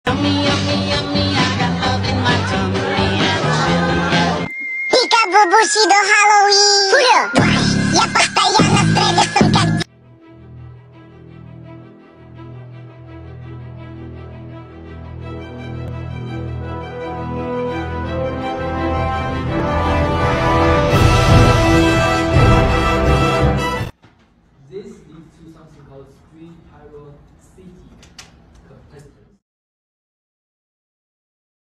Yummy, yummy, yummy, I got love in my tummy and chili. Пика-бубуси до Хэллоуин. Фулю, я постоянно с Трэвисом как... This leads to something called Street Pyro City.